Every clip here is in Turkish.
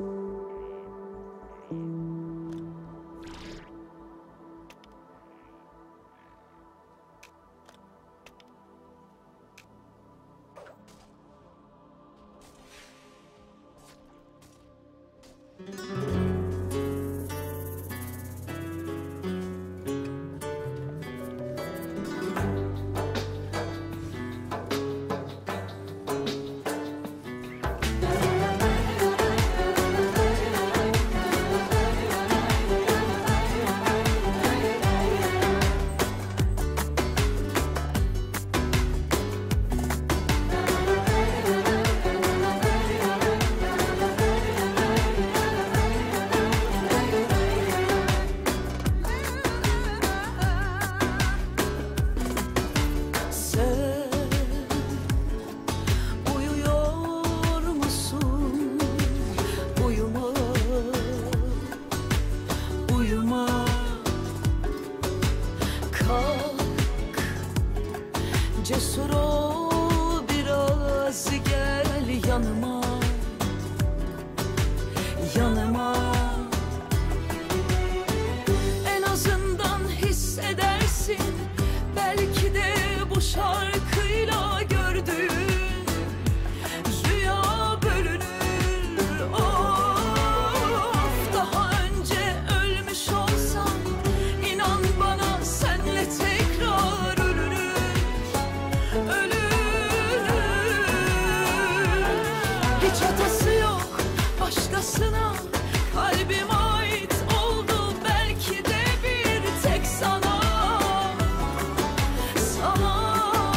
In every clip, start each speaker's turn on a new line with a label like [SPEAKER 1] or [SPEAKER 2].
[SPEAKER 1] Cesur ol biraz, gel yanıma, yanıma. En azından hissedersin, belki de bu şarkıyla gördüğün rüya bölünür. Of, daha önce ölmüş olsam, inan bana senle tekrar hiç hatası yok başkasına, kalbim ait oldu belki de bir tek sana. Sana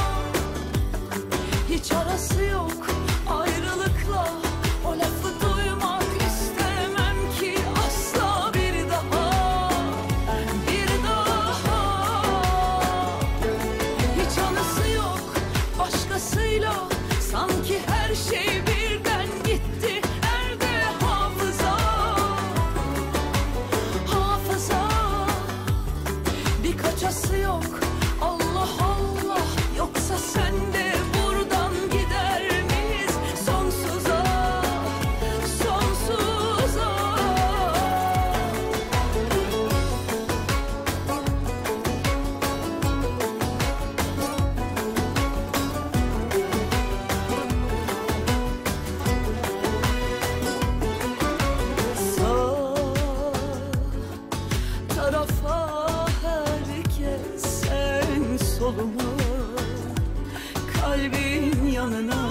[SPEAKER 1] hiç arası yok ayrılıkla, o lafı duymak istemem ki asla bir daha, bir daha. Hiç anısı yok başkasıyla, sanki her şey birden gitti, nerede hafıza, hafıza. Bir kaçası yok, Allah Allah, yoksa sen de buradan gider miyiz sonsuza, sonsuza. Tarafa herkes, sen soluma, kalbin yanına.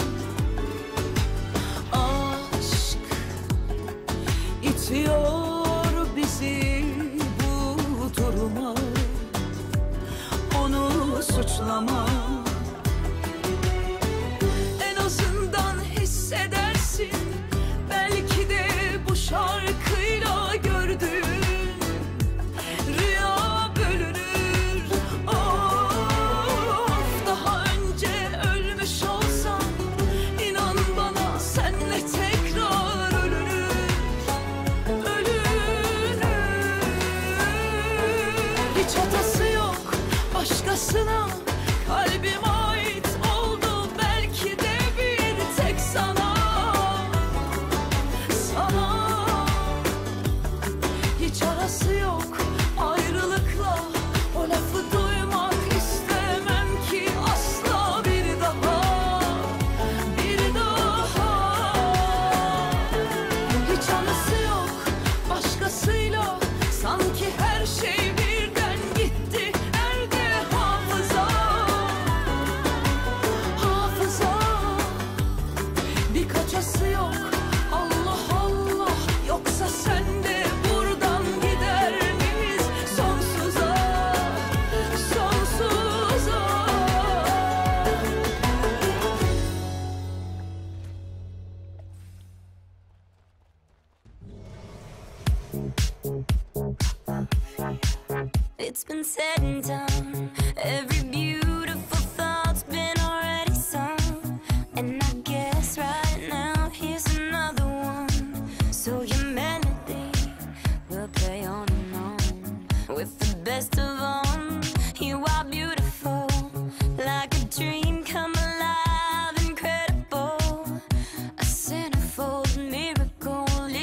[SPEAKER 1] Aşk itiyor bizi bu duruma, onu suçlama. En azından hissedersin, belki de bu şarkıyla gördüğün rüya bölünür. Of, daha önce ölmüş olsam, inan bana senle tekrar ölünür, ölünür. Hiç hatası yok başkasına, kalbim ait oldu belki de bir tek sana. Sana hiç arası yok ayrılıkla, o lafı duymak istemem ki asla bir daha, bir daha. Hiç anısı yok başkasıyla, sanki her şey birden gitti, nerede hafıza, hafıza. Bir kaçası yok, Allah Allah, yoksa sen de buradan gider miyiz sonsuza, sonsuza.
[SPEAKER 2] It's been said and done, every beautiful thought's been already sung, and I guess right now here's another one. So humanity will play on and on, with the best of on. You are beautiful, like a dream come alive, incredible, a centerfold miracle.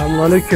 [SPEAKER 3] Selamünaleyküm.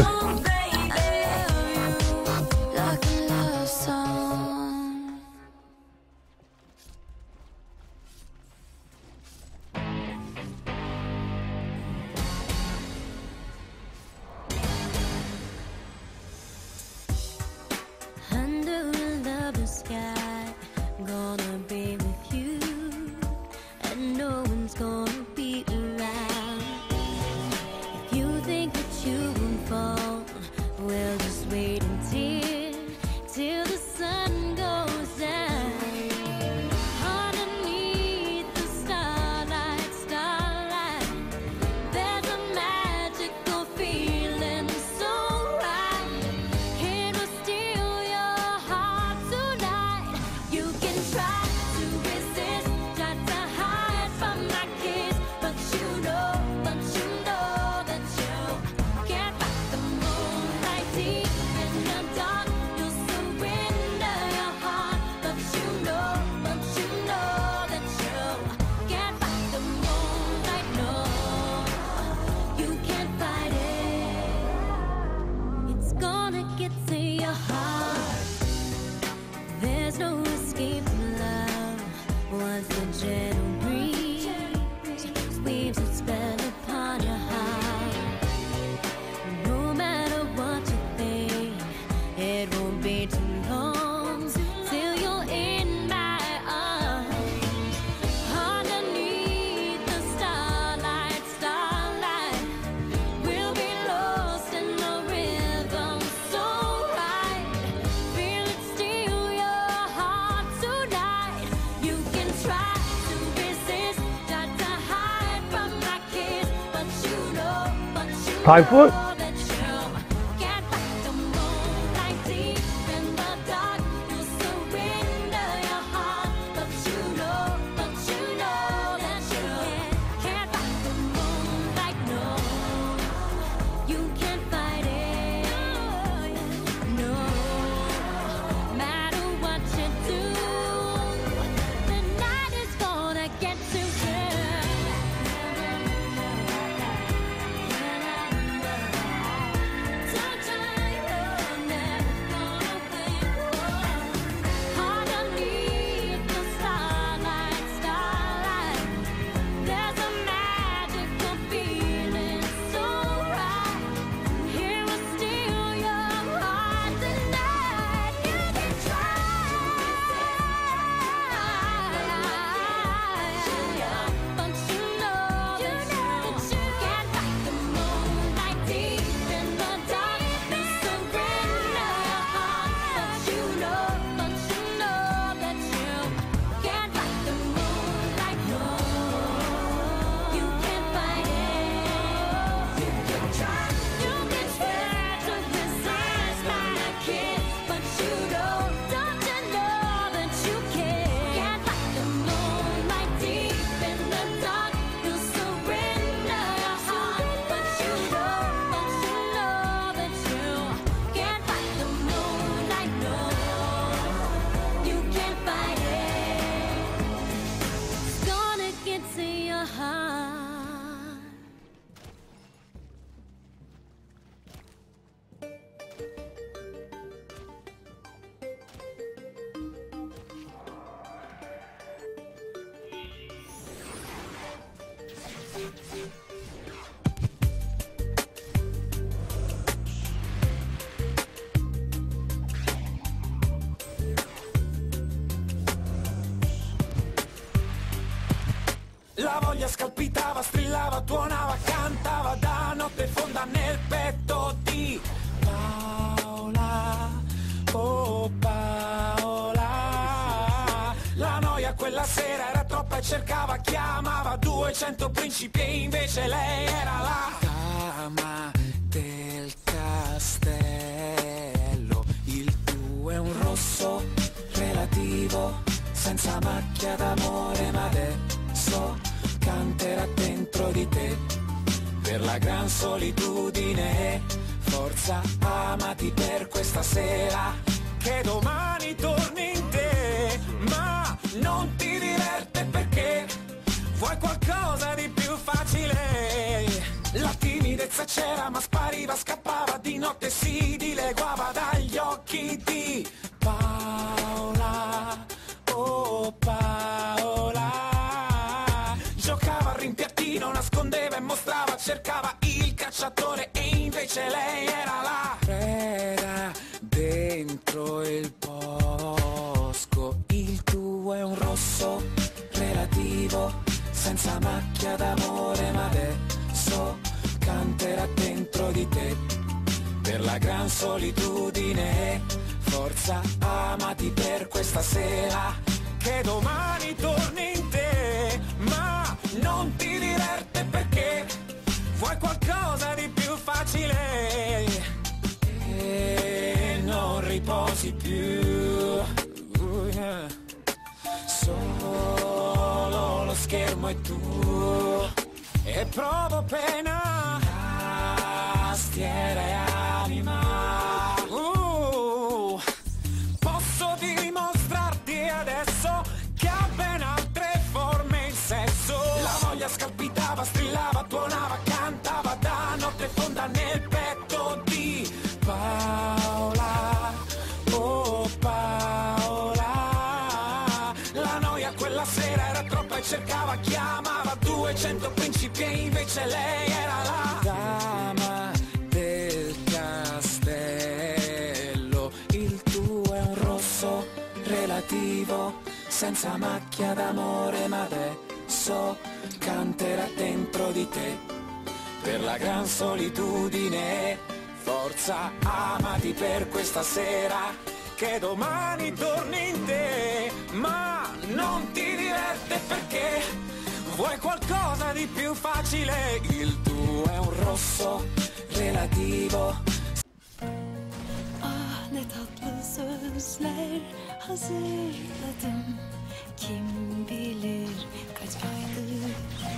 [SPEAKER 3] Tayfun.
[SPEAKER 4] La voglia scalpitava, strillava, tuonava, cantava da notte fonda nel petto di Paola, oh Paola. La noia quella sera era troppa e cercava, chiamava 200 principi e invece lei era la dama del castello. Il tuo è un rosso relativo, senza macchia d'amore, ma adesso canterà dentro di te per la gran solitudine. Forza, amati per questa sera, che domani torni in te, ma non ti diverte perché vuoi qualcosa di più facile. La timidezza forza c'era ma spariva, scappava di notte, si dileguava dagli occhi di Paola, oh Paola. Giocava al rimpiattino, nascondeva e mostrava, cercava il cacciatore e invece lei era la preda dentro il bosco. Il tuo è un rosso relativo, senza macchia d'amore, ma adesso canterà dentro di te per la gran solitudine. Forza, amati per questa sera, che domani torni in te, ma non ti diverte perché vuoi qualcosa di più facile e non riposi più. Solo lo schermo è tu e provo pena, tastiera e anima. Posso dimostrarti adesso che ha ben altre forme il sesso. La voglia scalpitava, strillava, tuonava, cantava da notte fonda nel petto di Paola, oh Paola. La noia quella sera era troppa e cercava, chiamava 200 principi e invece lei era la dama del castello. Il tuo è un rosso relativo, senza macchia d'amore, ma adesso canterà dentro di te per la gran solitudine. Forza, amati per questa sera, che domani torni in te, ma non ti diverte perché vuoi qualcosa di più facile. Il tuo è un rosso relativo.
[SPEAKER 1] Ah ne tatlı sözler hazırladım, kim bilir kaç aydır.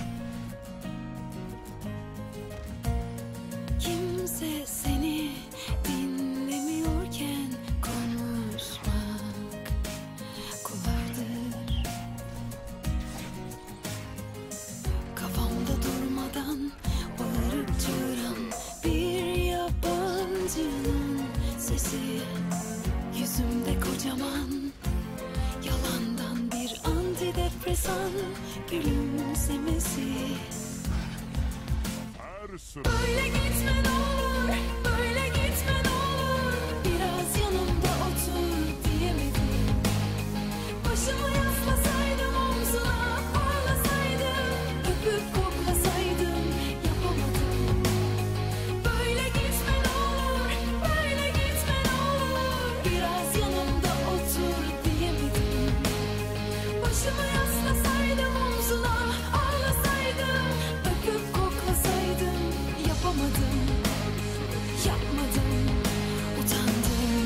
[SPEAKER 1] Kimse seni dinlemiyorken konuşmak kolaydır. Kafamda durmadan bağırıp çağıran bir yabancının sesi, yüzümde kocaman yalandan bir antidepresan gülümsemesi. Böyle gitme ne olur, böyle gitme ne olur, biraz yanımda otur diyemedim. Başımı yaslasaydım omzuna, ağlasaydım, öpüp koklasaydım, yapamadım. Böyle gitme ne olur, böyle gitme ne olur, biraz yanımda otur diyemedim. Başımı yaslasaydım omzuna, ağlasaydım, öpüp koklasaydım, yapamadım, yapmadım, utandım.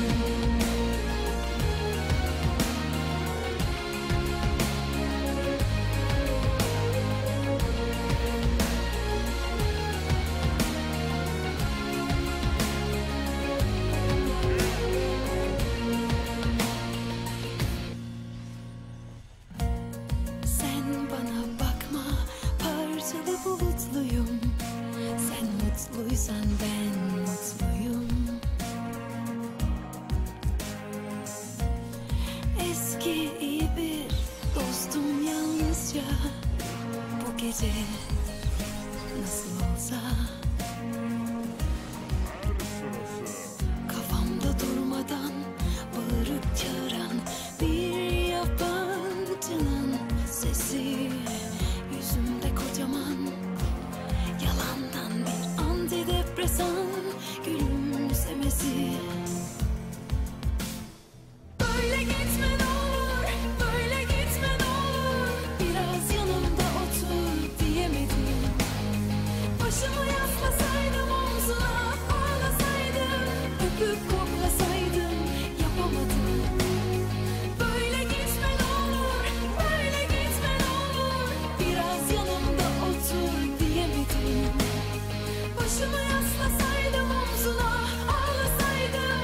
[SPEAKER 1] Sen bana bakma, parçalı bulutluyum. Sen mutluysan ben mutluyum. Eski iyi bir dostum yalnızca bu gece nasıl olsa. Kafamda durmadan bağırıp çağıran bir yabancının sesi, yüzümde kocaman yalandan bir antidepresan gülümsemesi. Böyle gitme ne olur, böyle gitme ne olur, biraz yanımda otur diyemedim. Başımı yaslasaydım omzuna, ağlasaydım, öpüp koklasaydım, yapamadım. Böyle gitme ne olur, böyle gitme ne olur, biraz yanımda otur diyemedim. Başımı yaslasaydım omzuna, ağlasaydım,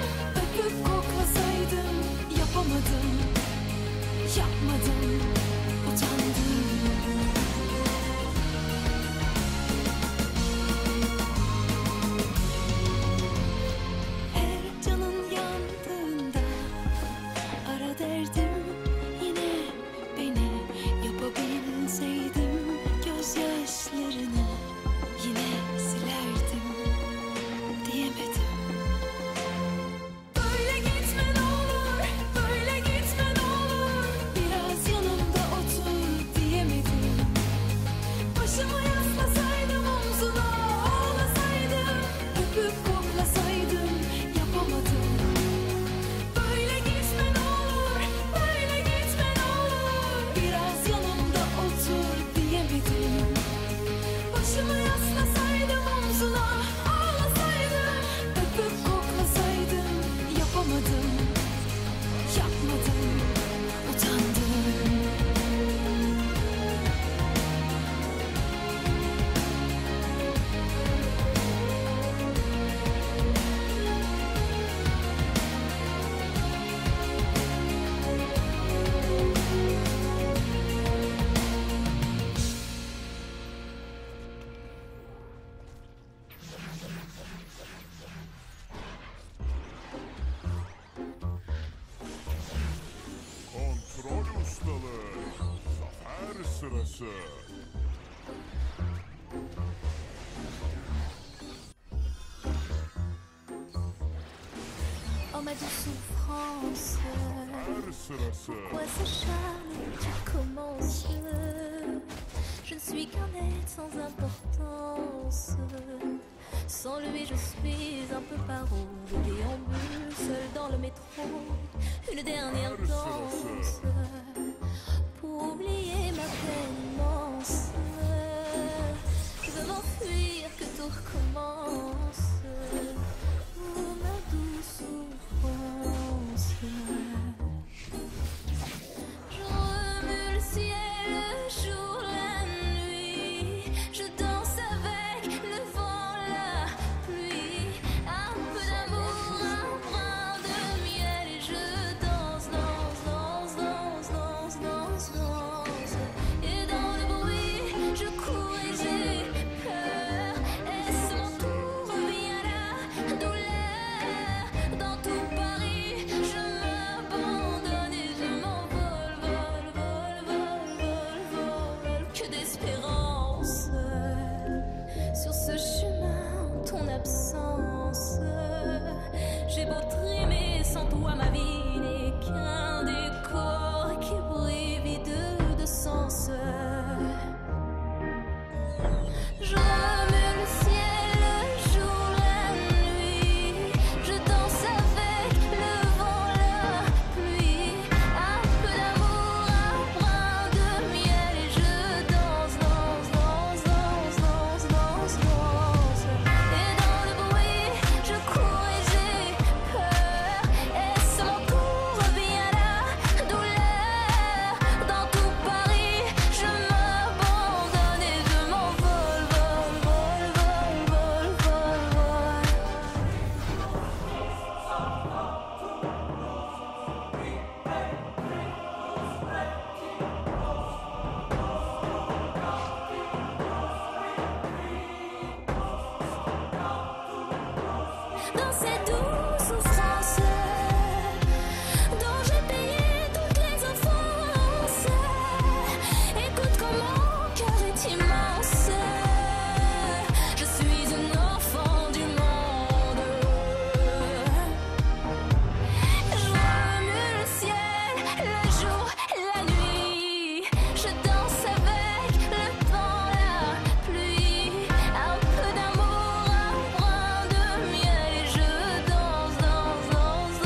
[SPEAKER 3] Oh ma douce souffrance, pourquoi s'acharner, tu commences? Je ne suis qu'un être sans importance. Sans lui je suis un peu paro, je déambule seul dans le métro. Une dernière danse pour oublier ma peine immense. Je veux m'enfuir, que tout recommence. Oh ma douce souffrance. Je remue le ciel, le jour, la nuit. Je danse avec le vent, la pluie. Un peu d'amour, un brin de miel. Et je danse, danse, danse, danse, danse, danse, danse. Et dans le bruit, je cours et j'ai peur. Est-ce mon tour, revient la douleur? Dans tout Paris, je m'abandonne et je m'envole, vol, vol, vol, vol, vol. Que d'espérance sur ce chemin, en ton absence. J'ai beau trimer, sans toi ma vie n'est qu'un décor qui brille vide de sens. Je remue le ciel, le jour, la nuit. Je danse avec le vent, la pluie. Un peu d'amour, un brin de miel. Et je danse, danse, danse, danse, danse, danse, danse. Et dans le bruit, je cours et j'ai peur. Est-ce mon tour, revient la douleur? Dans tout Paris, je m'abandonne et je m'envole, vol, vol, vol, vol, vol, vol. Dans cette douce souffrance dont j'ai payé toutes les offenses. Écoute comment mon cœur est immense. Je suis un enfant du monde. Je remue le ciel, le jour, la nuit. Je danse avec le vent, la pluie. Un peu d'amour, un brin de miel. Et je danse, danse, danse,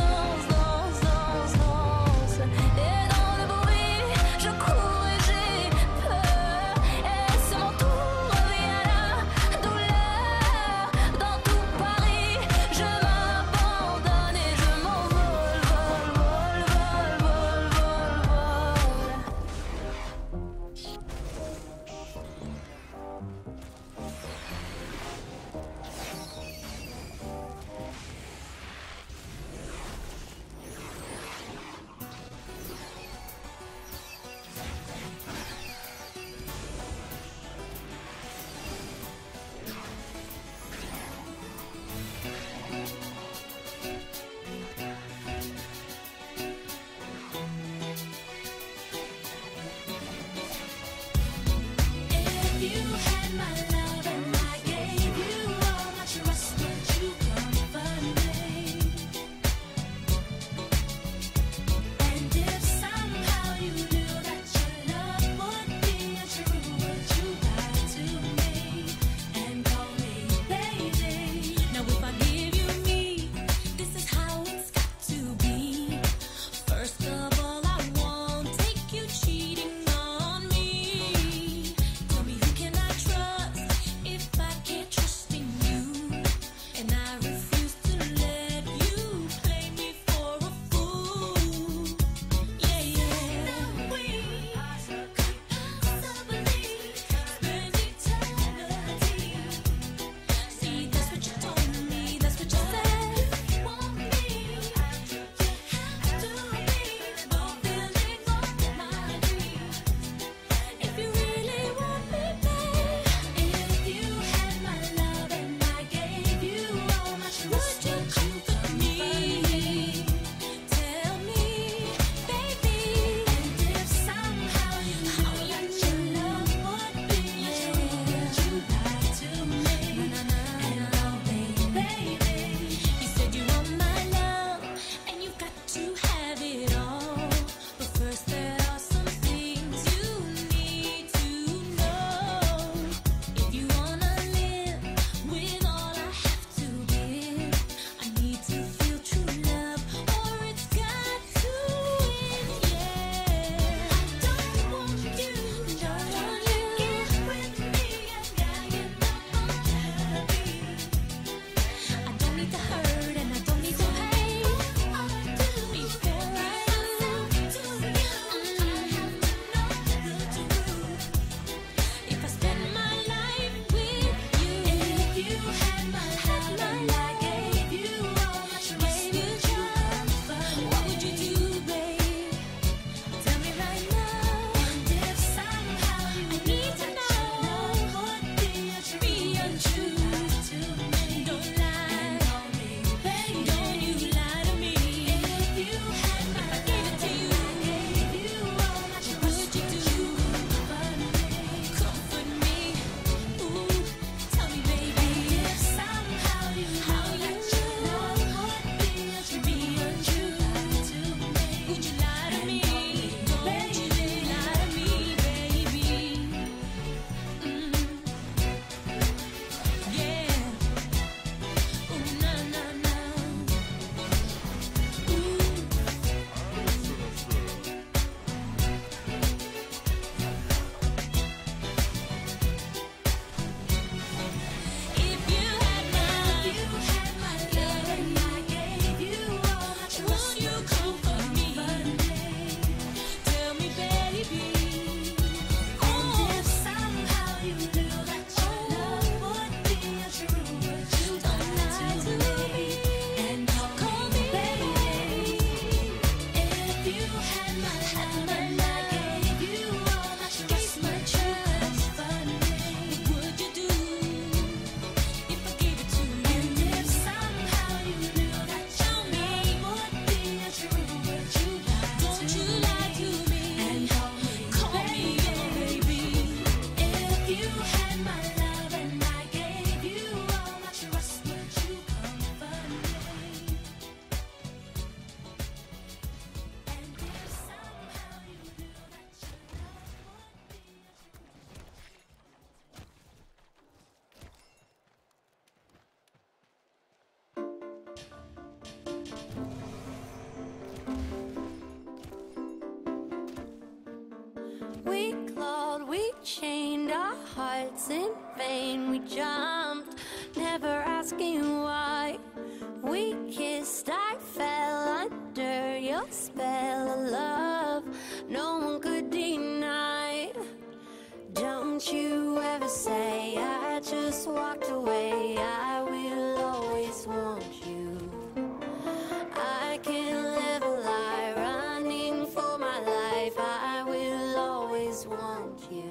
[SPEAKER 2] we kissed, I fell under your spell of love. No one could deny. Don't you ever say I just walked away. I will always want you. I can't live a lie running for my life. I will always want you.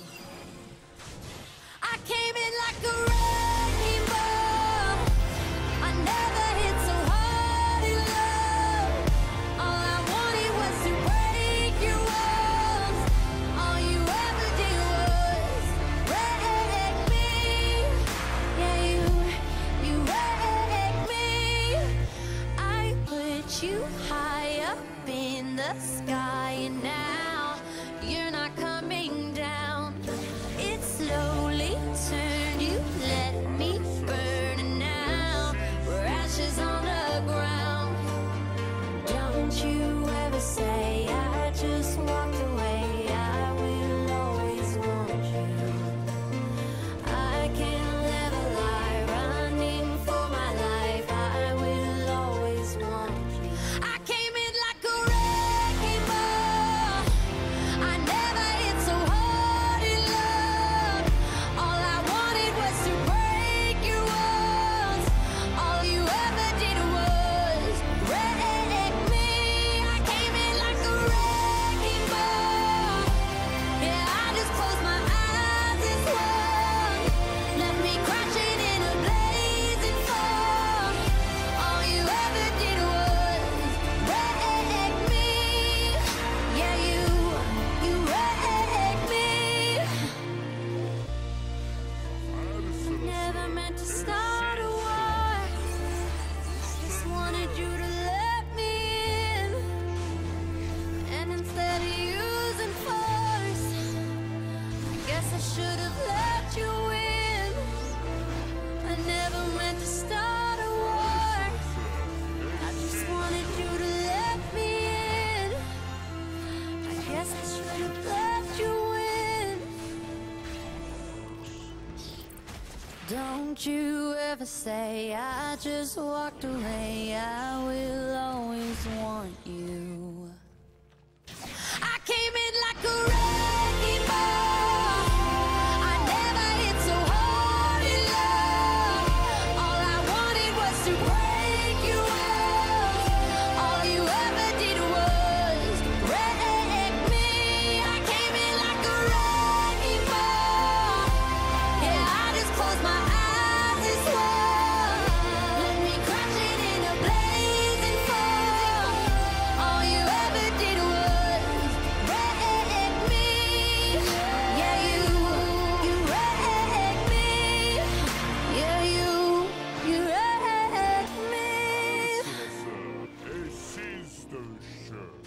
[SPEAKER 2] I came in like a wrecking ball. I never hit so hard in love. All I wanted was to break your walls. All you ever did was wreck me. Yeah, you wrecked me. I put you high up in the sky, and now you're not coming down. It slowly turned, you let me burn, and now we're ashes on the ground. Don't you ever say I just walked away. I will always want you. I can't live a lie running for my life. I will always want you. I came in like a wrecking ball. I never hit so hard in love. All I wanted was to break your walls. All you ever did was wreck me. I came in like a wrecking ball. Yeah, I just closed my eyes and swung. Left me crashing in a blazing fall. All you ever did was wreck me. Yeah, you wrecked me. Never meant to start a war. Just wanted you to let me in. And instead of using force, I guess I should have let you in. I never meant to start a war. I just wanted you to let me in. I guess I should have let you in. Don't you ever say I just walked away. I will always want you. I came in like a wrecking ball. I never hit so hard in love. All I wanted was to break your walls. All you ever did was wreck me. I came in like a wrecking ball. Yeah, I just closed my eyes and swung. Left me crashing in a blazing fall. All you ever did was wreck me. Yeah, you wrecked me. Yeah, you wrecked me.
[SPEAKER 5] Et sister show.